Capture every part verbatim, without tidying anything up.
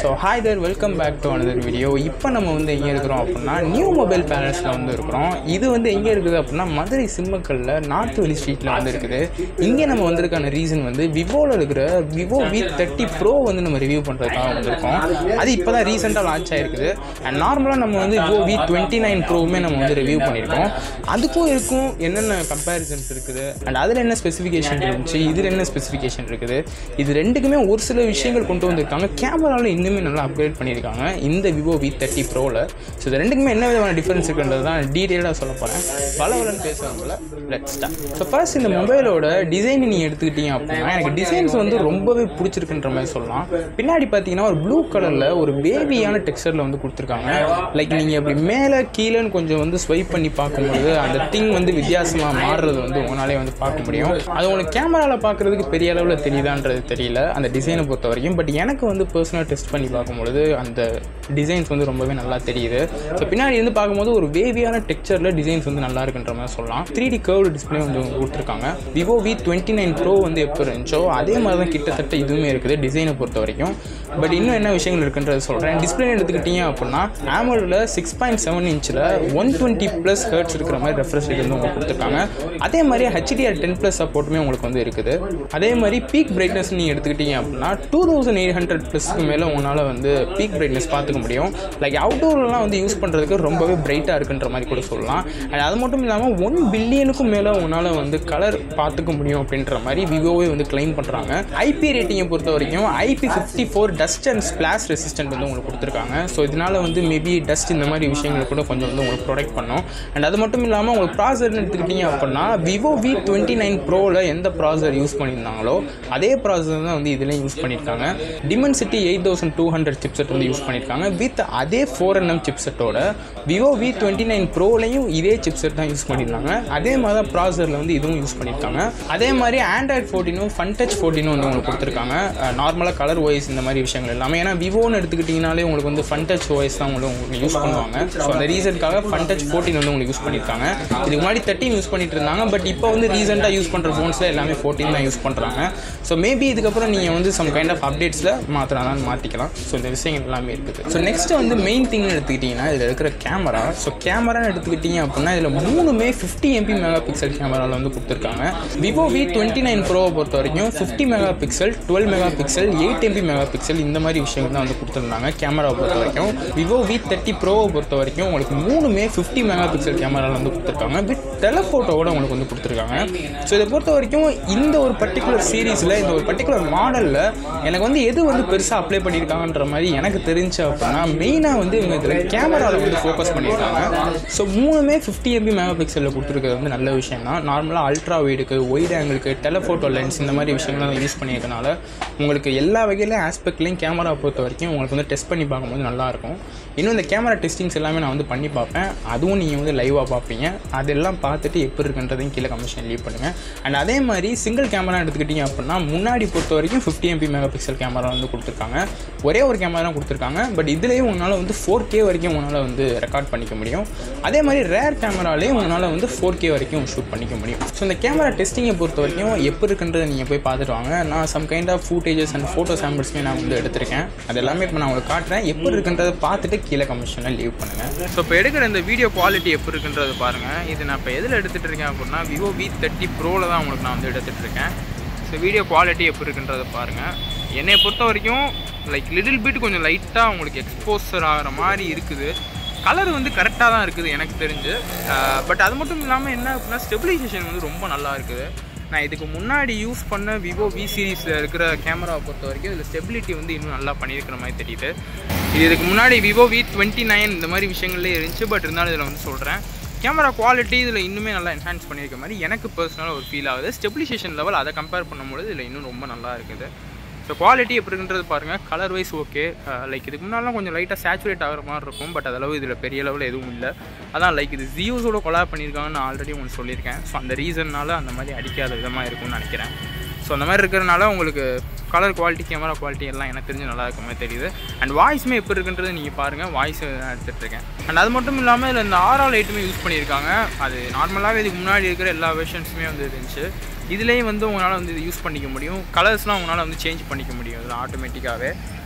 So hi there, welcome back to another video. இப்போ நம்ம வந்து எங்கே இருக்கிறோம் அப்படின்னா நியூ மொபைல் பேலஸில் வந்து இருக்கிறோம். இது வந்து எங்கே இருக்குது அப்படின்னா மதுரை சிம்மக்கல்ல நார்த் வெளி ஸ்ட்ரீட்டில் வந்து இருக்குது. இங்கே நம்ம வந்திருக்கான ரீசன் வந்து விவோவில் இருக்கிற விவோ வி தேர்ட்டி ப்ரோ வந்து நம்ம ரிவ்யூ பண்ணுறதுக்காக வந்திருக்கோம். அது இப்போ தான் ரீசெண்டாக லான்ச் ஆகிருக்குது. அண்ட் நார்மலாக நம்ம வந்து விவோ வி டுவெண்ட்டி நைன் ப்ரோவுமே நம்ம வந்து ரிவ்யூ பண்ணியிருக்கோம். அதுக்கும் இருக்கும் என்னென்ன கம்பேரிசன்ஸ் இருக்குது அண்ட் அதில் என்ன ஸ்பெசிஃபிகேஷன் இருந்துச்சு, இதில் என்ன ஸ்பெசிஃபிகேஷன் இருக்குது, இது ரெண்டுக்குமே ஒரு சில விஷயங்கள் கொண்டு வந்திருக்காங்க. கேமராவில் இன்னுமே நல்லா அப்கிரேட் பண்ணியிருக்காங்க இந்த விவோ வி தேர்ட்டி ப்ரோவில். ஸோ இது ரெண்டுக்குமே என்ன விதமான டிஃபரன்ஸ் இருக்குன்றது தான் டீட்டெயிலாக சொல்ல போகிறேன். பல வளன்னு பேசுகிறவங்கள லெட்ஸ் ஸ்டார்ட். ஸோ ஃபர்ஸ்ட் இந்த மொபைலோட டிசைன் நீங்கள் எடுத்துக்கிட்டீங்க அப்படின்னா எனக்கு டிசைன்ஸ் வந்து ரொம்பவே பிடிச்சிருக்குன்ற மாதிரி சொல்லலாம். பின்னாடி பார்த்தீங்கன்னா ஒரு ப்ளூ கலரில் ஒரு வேவியான டெக்ஸ்சரில் வந்து கொடுத்துருக்காங்க. லைக் நீங்கள் அப்படி மேலே கீழேன்னு கொஞ்சம் வந்து ஸ்வைப் பண்ணி பார்க்கும்போது அந்த திங் வந்து வித்தியாசமாக மாறுறது வந்து உங்களாலே வந்து பார்க்க முடியும். அது உங்களுக்கு கேமராவில் பார்க்குறதுக்கு பெரிய அளவில் தெரியுதான்றது தெரியல அந்த டிசைனை பொறுத்த வரைக்கும். பட் எனக்கு வந்து பர்சனலாக டெஸ்ட் பண்ணி பார்க்கும்பொழுது அந்த டிசைன்ஸ் வந்து ரொம்பவே நல்லா தெரியுது. ஸோ பின்னாடி இருந்து பார்க்கும்போது ஒரு வேவியான டெக்ஸ்சரில் டிசைன்ஸ் வந்து நல்லா இருக்குன்ற மாதிரி சொல்லலாம். த்ரீ டி கர்வ்டு டிஸ்பிளே வந்து கொடுத்துருக்காங்க. Vivo V twenty nine pro வந்து எப்போ இருந்துச்சோ அதே மாதிரி தான் கிட்டத்தட்ட இதுவுமே இருக்குது டிசைனை பொறுத்த வரைக்கும். பட் இன்னும் என்ன விஷயங்கள் இருக்குன்றது சொல்கிறேன். டிஸ்பிளே எடுத்துக்கிட்டீங்க அப்படின்னா ஆமோலோட சிக்ஸ் பாயிண்ட் செவன் இன்ச்சில் ஒன் டுவெண்ட்டி ப்ளஸ் ஹெர்ட்ஸ் இருக்கிற மாதிரி ரெஃப்ரெஷ் ரேட் வந்து உங்களுக்கு கொடுத்துருக்காங்க. அதே மாதிரி ஹெச்டிஆர் டென் ப்ளஸ் சப்போர்ட்டுமே உங்களுக்கு வந்து இருக்குது. அதே மாதிரி பீக் பிரைட்னஸ் நீங்கள் எடுத்துக்கிட்டீங்க அப்படின்னா டூ தௌசண்ட் எயிட் ஹண்ட்ரட் ப்ளஸ்க்கு மேலே உங்களால் வந்து பீக் பிரைட்னஸ் பார்த்துக்க முடியும். லைக் அவுட்டோர்லாம் வந்து யூஸ் பண்ணுறதுக்கு ரொம்பவே பிரைட்டாக இருக்குன்ற மாதிரி கூட சொல்லலாம். அண்ட் அது மட்டும் இல்லாமல் ஒன் பில்லியனுக்கும் மேலே உங்களால் வந்து கலர் பார்த்துக்க முடியும் அப்படின்ற மாதிரி விவோவே வந்து கிளைம் பண்ணுறாங்க. ஐபி ரேட்டிங்கை பொறுத்த வரைக்கும் IP fifty four dust and splash resistant வந்து உங்களுக்கு கொடுத்துருக்காங்க. ஸோ இதனால் வந்து மேபி டஸ்ட் இந்த மாதிரி விஷயங்களை கூட கொஞ்சம் வந்து உங்களுக்கு ப்ரொடெக்ட் பண்ணும். அண்ட் அது மட்டும் இல்லாமல் உங்களுக்கு ப்ராசர்னு எடுத்துக்கிட்டீங்க அப்படின்னா விவோ வி டுவெண்ட்டி நைன் ப்ரோவில் எந்த ப்ராசர் யூஸ் பண்ணியிருந்தாங்களோ அதே ப்ராசர் தான் வந்து இதுலேயும் யூஸ் பண்ணியிருக்காங்க. Dimensity eight thousand two hundred chipset வந்து யூஸ் பண்ணியிருக்காங்க. வித் அதே ஃபோர் என்எம் சிப்செட்டோட விவோ வி டுவெண்ட்டி நைன் ப்ரோலையும் இதே சிப்செட் தான் யூஸ் பண்ணியிருந்தாங்க. அதே மாதிரி தான் ப்ராசரில் வந்து இதுவும் யூஸ் பண்ணியிருக்காங்க. அதே மாதிரி ஆண்ட்ராய்ட் ஃபோர்டீனும் ஃபன் டச் ஃபோர்டீனும் வந்து உங்களுக்கு கொடுத்துருக்காங்க. நார்மலாக கலர் ஓஎஸ் இந்த மாதிரி விஷயங்கள் எல்லாமே. ஏன்னா விவோன்னு எடுத்துக்கிட்டிங்கனாலே உங்களுக்கு வந்து ஃபன் டச் ஓஎஸ் தான் உங்களுக்கு யூஸ் பண்ணுவாங்க. ஸோ அந்த ரீசனுக்காக ஃபன் டச் ஃபோர்டீன் வந்து உங்களுக்கு யூஸ் பண்ணியிருக்காங்க. இதுக்கு முன்னாடி தேர்ட்டின் யூஸ் பண்ணிட்டு இருந்தாங்க. பட் இப்போ வந்து ரீசெண்டாக யூஸ் பண்ணுற ஃபோன்ஸில் எல்லாமே ஃபோர்டீன் தான் யூஸ் பண்ணுறாங்க. ஸோ மேபி இதுக்கப்புறம் நீங்கள் வந்து சம் கைண்ட் ஆஃப் அப்டேட்ஸில் மாற்றினாலும் மாற்றிக்கலாம். ஸோ இந்த விஷயங்கள் எல்லாமே இருக்குது. ஸோ நெக்ஸ்ட் வந்து மெயின் திங்னு எடுத்துக்கிட்டிங்கன்னா இதில் இருக்கிற கேமரா. ஸோ கேமரான்னு எடுத்துக்கிட்டிங்க அப்படின்னா இதில் மூணுமே ஃபிஃப்டி எம்பி மெகா பிக்சல் கேமராவில் வந்து கொடுத்துருக்காங்க. விவோ வி டுவெண்ட்டி நைன் ப்ரோவை பொறுத்த வரைக்கும் fifty megapixel, twelve megapixel, eight MP megapixel இந்த மாதிரி விஷயங்கள் தான் வந்து கொடுத்துருந்தாங்க கேமராவை பொறுத்த வரைக்கும். விவோ வி தேர்ட்டி ப்ரோவை பொறுத்த வரைக்கும் உங்களுக்கு மூணுமே ஃபிஃப்டி மெகா பிக்சல் கேமராவில் வந்து கொடுத்துருக்காங்க. வித் டெலஃபோட்டோவோட உங்களுக்கு வந்து கொடுத்துருக்காங்க. ஸோ இதை பொறுத்த வரைக்கும் இந்த ஒரு பர்டிகுலர் சீரீஸில் இந்த ஒரு பர்டிகுலர் மாடலில் எனக்கு வந்து எது வந்து பெருசாக அப்ளை பண்ணியிருக்காங்கன்ற மாதிரி எனக்கு தெரிஞ்சு அப்படின்னா மெயினாக வந்து இவங்க இதில் கேமராவில் வந்து ஃபோக்கஸ் பண்ணியிருக்காங்க. ஸோ மூணுமே ஃபிஃப்டி எம்பி மெகா பிக்சலில் கொடுத்துருக்கிறது வந்து நல்ல விஷயம் தான். நார்மலாக அல்ட்ரா வைடுக்கு, ஒயிட் ஆங்கிளுக்கு, டெலஃபோட்டோ லென்ஸ் இந்த மாதிரி விஷயங்கள்லாம் யூஸ் பண்ணியிருக்கனால உங்களுக்கு எல்லா வகையிலையும் ஆஸ்பெக்ட்லையும் கேமரா பொறுத்த வரைக்கும் உங்களுக்கு வந்து டெஸ்ட் பண்ணி பார்க்கும்போது நல்லாயிருக்கும். இன்னும் இந்த கேமரா டெஸ்டிங்ஸ் எல்லாமே நான் வந்து பண்ணி பார்ப்பேன். அதுவும் நீங்கள் வந்து லைவாக பார்ப்பீங்க. அதெல்லாம் பார்த்துட்டு எப்படி இருக்குன்றதையும் கீழே கமெண்ட்ஸில் லீவ் பண்ணுங்கள். அண்ட் அதே மாதிரி சிங்கிள் கேமரா எடுத்துக்கிட்டிங்க அப்படின்னா முன்னாடி பொறுத்த வரைக்கும் fifty MP megapixel camera வந்து கொடுத்துருக்காங்க. ஒரே ஒரு கேமரா தான் கொடுத்துருக்காங்க. பட் இதுலேயும் உங்களால் வந்து ஃபோர் கே வரைக்கும் உங்களால் வந்து ரெக்கார்ட் பண்ணிக்க முடியும். அதே மாதிரி ரேர் கேமராலேயும் உங்களால் வந்து ஃபோர் கே வரைக்கும் ஷூட் பண்ணிக்க முடியும். ஸோ இந்த கேமரா டெஸ்டிங்கை பொறுத்த வரைக்கும் எப்படி இருக்குன்றதை நீங்கள் போய் பார்த்துட்டு வாங்க. நான் some kind of footages and photo சாம்பிள்ஸ்மே நான் வந்து எடுத்திருக்கேன். அது எல்லாமே இப்போ நான் உங்களுக்கு காட்டுறேன். எப்படி இருக்குன்றதை பார்த்துட்டு கீழே கமெண்ட்ஸில் லீவ் பண்ணுங்கள். ஸோ இப்போ எடுக்கிற இந்த வீடியோ குவாலிட்டி எப்படி இருக்குன்றது பாருங்கள். இது நான் இப்போ எதில் எடுத்துகிட்டு இருக்கேன் அப்படின்னா விவோ வி தேர்ட்டி ப்ரோவில் தான் உங்களுக்கு நான் வந்து எடுத்துகிட்டு இருக்கேன். ஸோ வீடியோ குவாலிட்டி எப்படி இருக்குன்றதை பாருங்கள். என்னை பொறுத்த வரைக்கும் லைக் லிட்டில் பிட் கொஞ்சம் லைட்டாக உங்களுக்கு எக்ஸ்போசர் ஆகிற மாதிரி இருக்குது. கலர் வந்து கரெக்டாக தான் இருக்குது எனக்கு தெரிஞ்சு. பட் அது மட்டும் இல்லாமல் என்ன அப்படின்னா ஸ்டெபிலைசேஷன் வந்து ரொம்ப நல்லா இருக்குது. நான் இதுக்கு முன்னாடி யூஸ் பண்ண விவோ வி சீரீஸில் இருக்கிற கேமராவை பொறுத்த வரைக்கும் இதில் ஸ்டெபிலிட்டி வந்து இன்னும் நல்லா பண்ணியிருக்கிற மாதிரி தெரியுது. இது இதுக்கு முன்னாடி விவோ வி டுவெண்ட்டி நைன் இந்த மாதிரி விஷயங்கள்லேயே இருந்துச்சு. பட் இருந்தாலும் இதில் வந்து சொல்கிறேன் கேமரா குவாலிட்டி இதில் இன்னுமே நல்லா என்ஹான்ஸ் பண்ணியிருக்க மாதிரி எனக்கு பர்சனலாக ஒரு ஃபீல் ஆகுது. ஸ்டெபிலைசேஷன் லெவல் அதை கம்பேர் பண்ணும்போது இதில் இன்னும் ரொம்ப நல்லா இருக்குது. ஸோ குவாலிட்டி எப்படி இருக்குன்றது பாருங்கள். Colour wise okay. லைக் இதுக்கு முன்னாலாம் கொஞ்சம் லைட்டாக சேச்சுரேட் ஆகிற மாதிரி இருக்கும். பட் அதளவு இதில் பெரிய லெவலில் எதுவும் இல்லை. அதான் லைக் இது ஜியோஸோட கொலாப் பண்ணியிருக்காங்கன்னு நான் ஆல்ரெடி உங்களுக்கு சொல்லியிருக்கேன். ஸோ அந்த ரீசன்னால் அந்த மாதிரி அடிக்காத விதமாக இருக்கும்னு நினைக்கிறேன். ஸோ அந்த மாதிரி இருக்கிறனால உங்களுக்கு கலர் குவாலிட்டி, கேமரா குவாலிட்டி எல்லாம் எனக்கு தெரிஞ்சு நல்லா இருக்க மாதிரி தெரியுது. அண்ட் வாய்ஸுமே எப்படி இருக்குன்றது நீங்கள் பாருங்கள். வாய்ஸ் நான் எடுத்துகிட்ருக்கேன். அண்ட் அது மட்டும் இல்லாமல் இதில் இந்த ஆர்ஆ லைட்டுமே யூஸ் பண்ணியிருக்காங்க. அது நார்மலாகவே இதுக்கு முன்னாடி இருக்கிற எல்லா வெர்ஷன்ஸுமே வந்து இருந்துச்சு. இதுலேயும் வந்து உங்களால் வந்து இது யூஸ் பண்ணிக்க முடியும். கலர்ஸ்லாம் உங்களால் வந்து சேஞ்ச் பண்ணிக்க முடியும் இதில் ஆட்டோமேட்டிக்காகவே.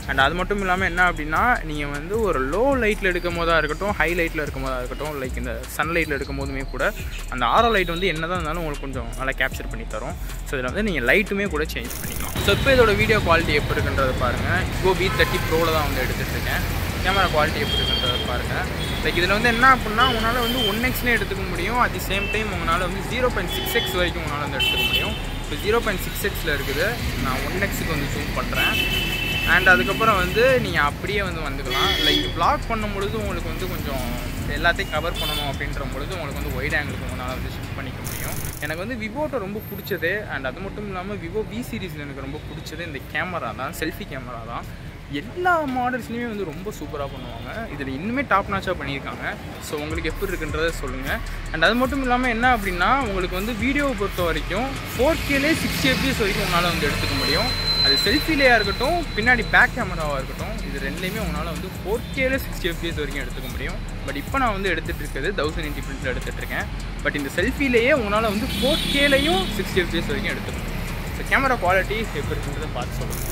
அண்ட் அது மட்டும் இல்லாமல் என்ன அப்படின்னா நீங்கள் வந்து ஒரு லோ லைட்டில் எடுக்கும் போதாக இருக்கட்டும், ஹை லைட்டில் இருக்கும் போதாக இருக்கட்டும், லைக் இந்த சன்லைட்டில் எடுக்கும் போதுமே கூட அந்த ஆரோ லைட் வந்து என்ன தான் இருந்தாலும் உங்களுக்கு கொஞ்சம் நல்லா கேப்சர் பண்ணி தரும். ஸோ இதில் வந்து நீங்கள் லைட்டுமே கூட சேஞ்ச் பண்ணிக்கலாம். ஸோ இப்போ இதோட வீடியோ குவாலிட்டி எப்படி இருக்குன்றதை பாருங்கள். விவோ வி தேர்ட்டி ப்ரோவில் தான் வந்து எடுத்துகிட்டு இருக்கேன். கேமரா குவாலிட்டி எப்படி இருக்குன்றதை பாருங்கள். லைக் இதில் வந்து என்ன அப்படின்னா உங்களால் வந்து ஒன் எக்ஸ்லேயே எடுத்துக்க முடியும். அட் தி சேம் டைம் உங்களால் வந்து ஜீரோ பாயிண்ட் சிக்ஸ் எக்ஸ் வரைக்கும் உங்களால் வந்து எடுத்துக்க முடியும். இப்போ ஜீரோ பாயிண்ட் சிக்ஸ் எக்ஸில் இருக்குது, நான் ஒன் எக்ஸுக்கு வந்து ஜூம் பண்ணுறேன். அண்ட் அதுக்கப்புறம் வந்து நீங்கள் அப்படியே வந்து வந்துக்கலாம். லைக் வ்ளாக் பண்ணும் பொழுது உங்களுக்கு வந்து கொஞ்சம் எல்லாத்தையும் கவர் பண்ணணும் அப்படின்ற பொழுது உங்களுக்கு வந்து ஒயிட் ஆங்கிளுக்கு உங்களால் வந்து ஷிஃப்ட் பண்ணிக்க முடியும். எனக்கு வந்து விவோட்ட ரொம்ப பிடிச்சது அண்ட் அது மட்டும் இல்லாமல் விவோ வி சீரீஸில் எனக்கு ரொம்ப பிடிச்சது இந்த கேமரா தான், செல்ஃபி கேமரா தான். எல்லா மாடல்ஸ்லையுமே வந்து ரொம்ப சூப்பராக பண்ணுவாங்க. இதில் இன்னுமே டாப் நாச்சாக பண்ணியிருக்காங்க. ஸோ உங்களுக்கு எப்படி இருக்குன்றதை சொல்லுங்கள். அண்ட் அது மட்டும் இல்லாமல் என்ன அப்படின்னா உங்களுக்கு வந்து வீடியோவை பொறுத்த வரைக்கும் ஃபோர் கேலே சிக்ஸ்டி எஃப்பிஎஸ் வரைக்கும் உங்களால் வந்து எடுத்துக்க முடியும். அது செல்ஃபிலேயாக இருக்கட்டும், பின்னாடி பேக் கேமராவாக இருக்கட்டும், இது ரெண்டுலேயுமே உங்களால் வந்து ஃபோர் கேலே சிக்ஸ்டி எஃப்பிஎஸ் வரைக்கும் எடுத்துக்க முடியும். பட் இப்போ நான் வந்து எடுத்துகிட்டு இருக்கிறது தௌசண்ட் எயிட்டி பிரிண்ட்டில் எடுத்துகிட்ருக்கேன். பட் இந்த செல்ஃபிலேயே உங்களால் வந்து ஃபோர் கேலையும் சிக்ஸ்டி எஃப்பிஎஸ் வரைக்கும் எடுத்துக்க முடியும். ஸோ கேமரா குவாலிட்டி எப்படி இருக்குன்றதை பார்த்து சொல்லுங்கள்.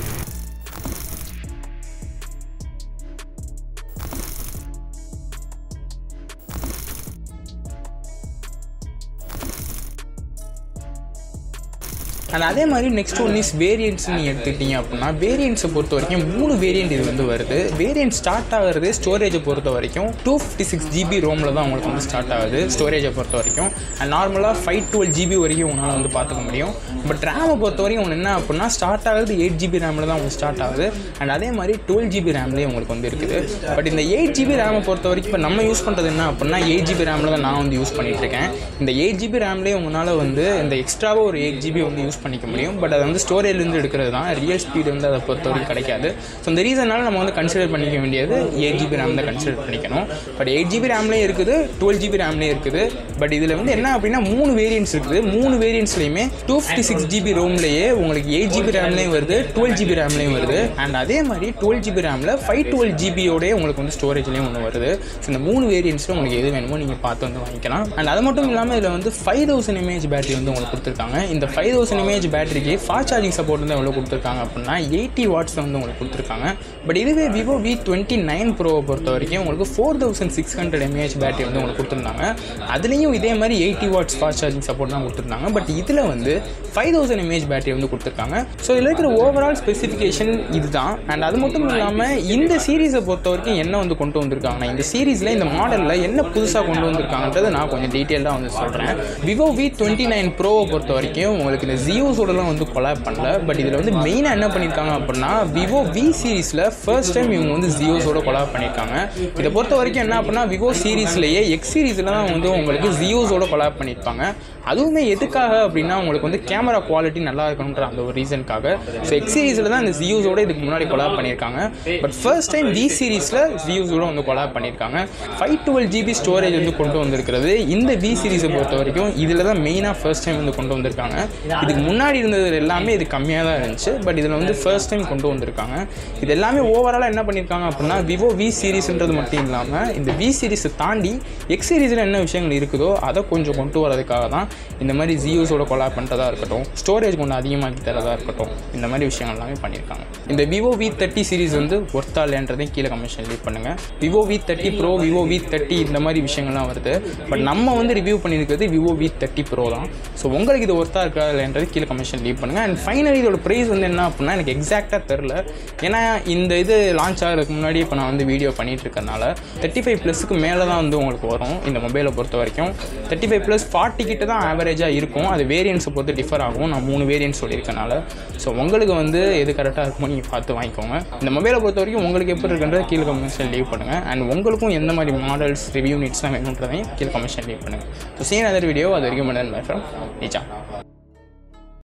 அண்ட் அதே மாதிரி நெக்ஸ்ட் ஒன் இஸ் வேரியன்ட்ஸ் நீங்கள் எடுத்துக்கிட்டீங்க அப்படின்னா வேரியன்ட்ஸை பொறுத்த வரைக்கும் மூணு வேரியன்ட் இது வந்து வருது. வேரியன்ட் ஸ்டார்ட் ஆகிறது ஸ்டோரேஜை பொறுத்த வரைக்கும் டூ ஃபிஃப்டி சிக்ஸ் ஜிபி ரோமில் தான் உங்களுக்கு வந்து ஸ்டார்ட் ஆகுது ஸ்டோரேஜை பொறுத்த வரைக்கும். அண்ட் நார்மலாக ஃபைவ் டுவெல் ஜிபி வரைக்கும் உங்களால் வந்து பார்த்துக்க முடியும். பட் ரேமை பொறுத்த வரைக்கும் ஒன்று என்ன அப்படின்னா ஸ்டார்ட் ஆகுது எயிட் ஜிபி ரேமில் தான் உங்களுக்கு ஸ்டார்ட் ஆகுது. அண்ட் அதே மாதிரி டுவெல் ஜிபி ரேம்லேயே உங்களுக்கு வந்து இருக்குது. பட் இந்த எயிட் ஜிபி ரேமை பொறுத்த வரைக்கும் இப்போ நம்ம யூஸ் பண்ணுறது என்ன அப்படின்னா எயிட் ஜிபி ரேமில் தான் நான் வந்து யூஸ் பண்ணிகிட்டு இருக்கேன். இந்த எயிட் ஜிபி ரேம்லேயே உங்களால் வந்து இந்த எக்ஸ்ட்ராவாக ஒரு எயிட் ஜிபி வந்து யூஸ் பண்ணிக்க முடியும். பட் அது வந்து ஸ்டோரேஜ்லேருந்து எடுக்கிறது தான், ரியல் ஸ்பீடு வந்து அதை பொறுத்த வரைக்கும் கிடைக்காது. ஸோ இந்த ரீசனால் நம்ம வந்து கன்சிடர் பண்ணிக்க வேண்டியது எயிட் ஜிபி ரேம் தான் கன்சிடர் பண்ணிக்கணும். பட் எயிட் ஜிபி ரேம்லேயே இருக்குது, டுவெல் ஜிபி ரேம்லேயே இருக்குது. பட் இதில் வந்து என்ன அப்படின்னா மூணு வேரியன்ட்ஸ் இருக்குது. மூணு வேரியன்ட்ஸ்லையுமே டூ ஃபிஃப்டி சிக்ஸ் ஜிபி ரோம்லேயே உங்களுக்கு எயிட் ஜிபி ரேம்லேயும் வருது, டுவெல் ஜிபி ரேம்லேயும் வருது. அண்ட் அதே மாதிரி டுவெல் ஜிபி ரேமில் ஃபைவ் டுவெல் ஜிபியோடய உங்களுக்கு வந்து ஸ்டோரேஜ்லேயும் ஒன்று வருது. ஸோ இந்த மூணு வேரியன்ட்ஸில் உங்களுக்கு எது வேணுமோ நீங்கள் பார்த்து வந்து வாங்கிக்கலாம். அண்ட் அது மட்டும் இல்லாமல் இதில் வந்து ஃபைவ் தௌசண்ட் எம்ஏஹெச் பேட்டரி வந்து உங்களுக்கு கொடுத்துருக்காங்க. இந்த ஃபைவ் தௌசண்ட் எம்ஏஹெச் பேட்டரிக்கு ஃபாஸ்ட் சார்ஜிங் சப்போர்ட் வந்து எவ்வளோ கொடுத்துருக்காங்க அப்படின்னா எயிட்டி வாட்ஸ் வந்து உங்களுக்கு கொடுத்துருக்காங்க. பட் இதுவே விவோ வி டுவெண்ட்டி நைன் ப்ரோவை பொறுத்த வரைக்கும் உங்களுக்கு four thousand six hundred mAh battery வந்து உங்களுக்கு கொடுத்துருந்தாங்க. அதுலேயும் இதே மாதிரி eighty watts fast charging support தான் கொடுத்துருந்தாங்க. பட் இதில் வந்து ஃபைவ் தௌசண்ட் எம்ஏஹெச் பேட்டரி வந்து கொடுத்துருக்காங்க. ஸோ இதில் இருக்கிற ஓவரால் ஸ்பெசிஃபிகேஷன் இதுதான். அண்ட் அது மட்டும் இல்லாமல் இந்த சீரீஸை பொறுத்த வரைக்கும் என்ன வந்து கொண்டு வந்திருக்காங்கன்னா இந்த சீரீஸில் இந்த மாடலில் என்ன புதுசாக கொண்டு வந்திருக்காங்கன்றதை நான் கொஞ்சம் டீட்டெயிலாக வந்து சொல்கிறேன். விவோ வி டுவெண்ட்டி நைன் ப்ரோவை பொறுத்த வரைக்கும் உங்களுக்கு இந்த ஜியோஸோடலாம் வந்து கொலாப் பண்ணல. பட் இதில் வந்து மெயினாக என்ன பண்ணியிருக்காங்க அப்படின்னா விவோ வி சீரீஸில் ஃபர்ஸ்ட் டைம் இவங்க வந்து ஜியோஸோட கொலாப் பண்ணியிருக்காங்க. இதை பொறுத்த வரைக்கும் என்ன அப்படின்னா விவோ சீரீஸ்லேயே எக்ஸ் சீரீஸில் தான் வந்து உங்களுக்கு ஜியோஸோட கொலாப் பண்ணியிருப்பாங்க. அதுவுமே எதுக்காக அப்படின்னா உங்களுக்கு வந்து கேமரா குவாலிட்டி நல்லா இருக்கணுன்ற அந்த ஒரு ரீசனுக்காக. ஸோ எக்ஸ் சீரீஸில் தான் இந்த ஜியோஸோட இதுக்கு முன்னாடி கொலாப் பண்ணியிருக்காங்க. பட் ஃபர்ஸ்ட் டைம் வி சீரீஸில் ஜியோஸோட வந்து கொலாப் பண்ணியிருக்காங்க. ஃபைவ் டுவெல் ஜிபி ஸ்டோரேஜ் வந்து கொண்டு வந்திருக்கிறது இந்த வி சீரீஸை பொறுத்த வரைக்கும் இதில் தான் மெயினாக ஃபர்ஸ்ட் டைம் வந்து கொண்டு வந்திருக்காங்க. இதுக்கு முன்னாடி இருந்தது எல்லாமே இது கம்மியாக தான் இருந்துச்சு. பட் இதில் வந்து ஃபர்ஸ்ட் டைம் கொண்டு வந்திருக்காங்க. இது எல்லாமே ஓவராலாக என்ன பண்ணியிருக்காங்க அப்படின்னா விவோ வி சீரீஸ்ன்றது மட்டும் இல்லாமல் இந்த வி சீரீஸை தாண்டி எக்ஸ் சீரீஸில் என்ன விஷயங்கள் இருக்குதோ அதை கொஞ்சம் கொண்டு வரதுக்காக தான் இந்த மாதிரி ஜியோஸோட கொலாப் பண்ணுறதா இருக்கட்டும், ஸ்டோரேஜ் கொஞ்சம் அதிகமாக்கி தரதா இருக்கட்டும், இந்த மாதிரி விஷயங்கள் எல்லாமே பண்ணியிருக்காங்க. இந்த விவோ வி தேர்ட்டி சீரீஸ் வந்து ஒர்த்தா இல்லைன்றதையும் கீழே கமெண்ட்ல லீவ் பண்ணுங்கள். Vivo V thirty pro, Vivo V thirty இந்த மாதிரி விஷயங்கள்லாம் வருது. பட் நம்ம வந்து ரிவ்யூ பண்ணியிருக்கிறது விவோ வி தேர்ட்டி ப்ரோ தான். ஸோ உங்களுக்கு இது ஒர்த்தா இருக்கா இல்லைன்றது கீழே கமெண்ட்ல லீவ் பண்ணுங்கள். அண்ட் ஃபைனலி இதோட ப்ரைஸ் வந்து என்ன அப்படின்னா எனக்கு எக்ஸாக்டாக தெரில. ஏன்னா இந்த இது லான்ச் ஆகிறதுக்கு முன்னாடி இப்போ நான் வந்து வீடியோ பண்ணிகிட்டு இருக்கறனால தேர்ட்டி ஃபைவ் ப்ளஸுக்கு மேலே தான் வந்து உங்களுக்கு வரும் இந்த மொபைலை பொறுத்த வரைக்கும். தேர்ட்டி ஃபைவ் ப்ளஸ் ஃபார்ட்டி கிட்ட தான் ஆவரேஜாக இருக்கும். அது வேரியன்ஸை பொறுத்து டிஃபர் ஆகும். நான் மூணு வேரியன்ஸ் சொல்லியிருக்கனால ஸோ உங்களுக்கு வந்து எது கரெக்டாக இருக்குமோ நீங்கள் பார்த்து வாங்கிக்கோங்க. இந்த மொபைலை பொறுத்த வரைக்கும் உங்களுக்கு எப்படி இருக்குன்றதை கீழே கமெண்ட்ஸில் லீவ் பண்ணுங்கள். அண்ட் உங்களுக்கும் எந்த மாதிரி மாடல்ஸ் ரிவ்யூ நீட்ஸ்லாம் வேணுன்றதையும் கீழே கமெண்ட்ஸில் லீவ் பண்ணுங்கள். ஸோ சீன் அதர் வீடியோ அது வரைக்கும் பண்ணேன் மை ஃப்ரெண்ட் நிச்சா.